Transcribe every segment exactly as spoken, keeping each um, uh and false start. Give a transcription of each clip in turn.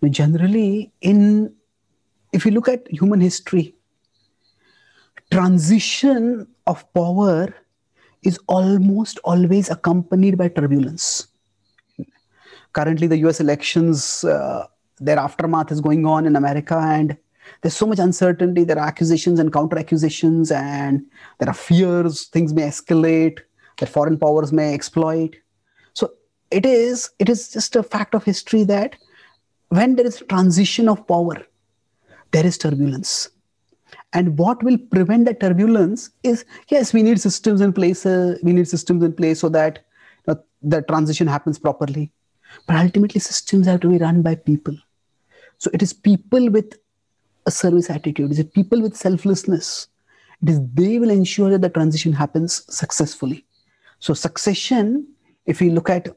Generally, in if you look at human history, transition of power is almost always accompanied by turbulence. Currently, the U S elections, uh, their aftermath is going on in America, and there's so much uncertainty. There are accusations and counter accusations, and there are fears things may escalate, that foreign powers may exploit. So it is it is just a fact of history that when there is transition of power, there is turbulence. And what will prevent the turbulence is, yes, we need systems in place. Uh, we need systems in place so that uh, the transition happens properly. But ultimately, systems have to be run by people. So it is people with a service attitude. It is people with selflessness. It is they will ensure that the transition happens successfully. So succession, if we look at,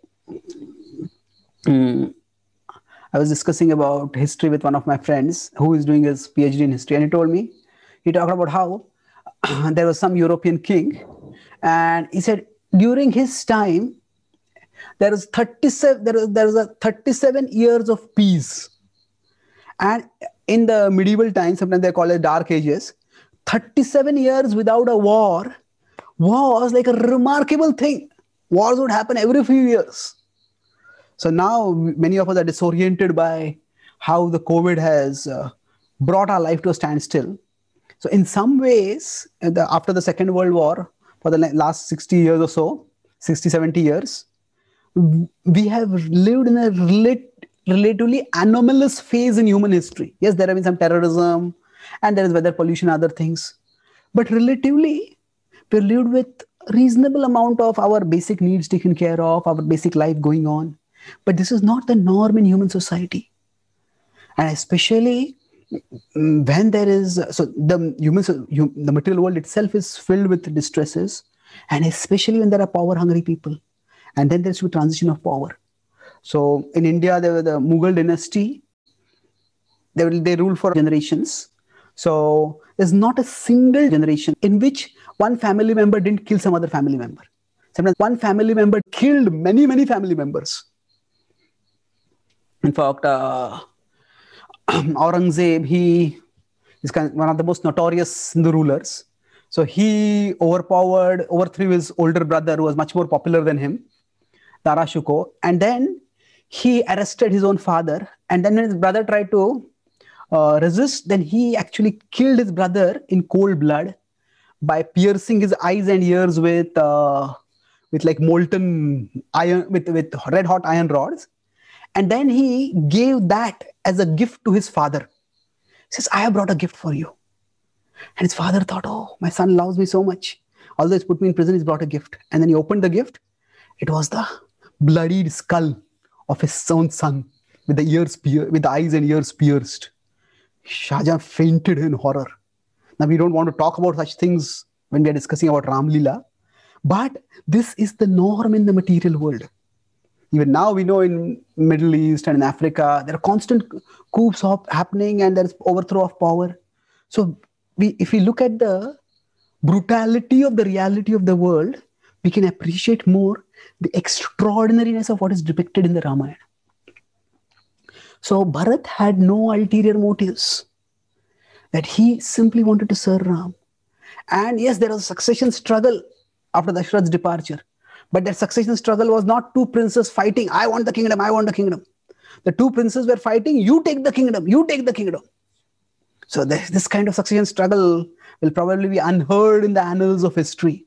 um, I was discussing about history with one of my friends who is doing his PhD in history, and he told me, he talked about how there was some European king, and he said during his time there was thirty-seven there was, there was a thirty-seven years of peace. And in the medieval times, sometimes they call it dark ages, thirty-seven years without a war was like a remarkable thing. Wars would happen every few years. So now many of us are disoriented by how the COVID has uh, brought our life to a standstill. So in some ways, the, after the Second World War, for the last sixty years or so, sixty, seventy years, we have lived in a relate, relatively anomalous phase in human history. Yes, there have been some terrorism and there is weather pollution, other things. But relatively, we lived with reasonable amount of our basic needs taken care of, our basic life going on. But this is not the norm in human society. And especially when there is, so the human, the material world itself is filled with distresses, and especially when there are power hungry people. And then there's a transition of power. So in India, there was the Mughal dynasty. They, will, they ruled for generations. So there's not a single generation in which one family member didn't kill some other family member. Sometimes one family member killed many, many family members. In fact, uh, Aurangzeb, he is kind of one of the most notorious Hindu rulers. So he overpowered, overthrew his older brother who was much more popular than him, Dara Shikoh. And then he arrested his own father. And then when his brother tried to uh, resist, then he actually killed his brother in cold blood by piercing his eyes and ears with, uh, with like molten iron, with, with red hot iron rods. And then he gave that as a gift to his father. He says, I have brought a gift for you. And his father thought, oh, my son loves me so much. Although he's put me in prison, he's brought a gift. And then he opened the gift. It was the bloodied skull of his own son with the ears, with the eyes and ears pierced. Shah Jahan fainted in horror. Now, we don't want to talk about such things when we are discussing about Ram Leela. But this is the norm in the material world. Even now, we know in Middle East and in Africa, there are constant coups happening and there is overthrow of power. So we, if we look at the brutality of the reality of the world, we can appreciate more the extraordinariness of what is depicted in the Ramayana. So Bharat had no ulterior motives, that he simply wanted to serve Ram. And yes, there was a succession struggle after Dashrath's departure. But that succession struggle was not two princes fighting, I want the kingdom, I want the kingdom. The two princes were fighting, you take the kingdom, you take the kingdom. So this, this kind of succession struggle will probably be unheard in the annals of history.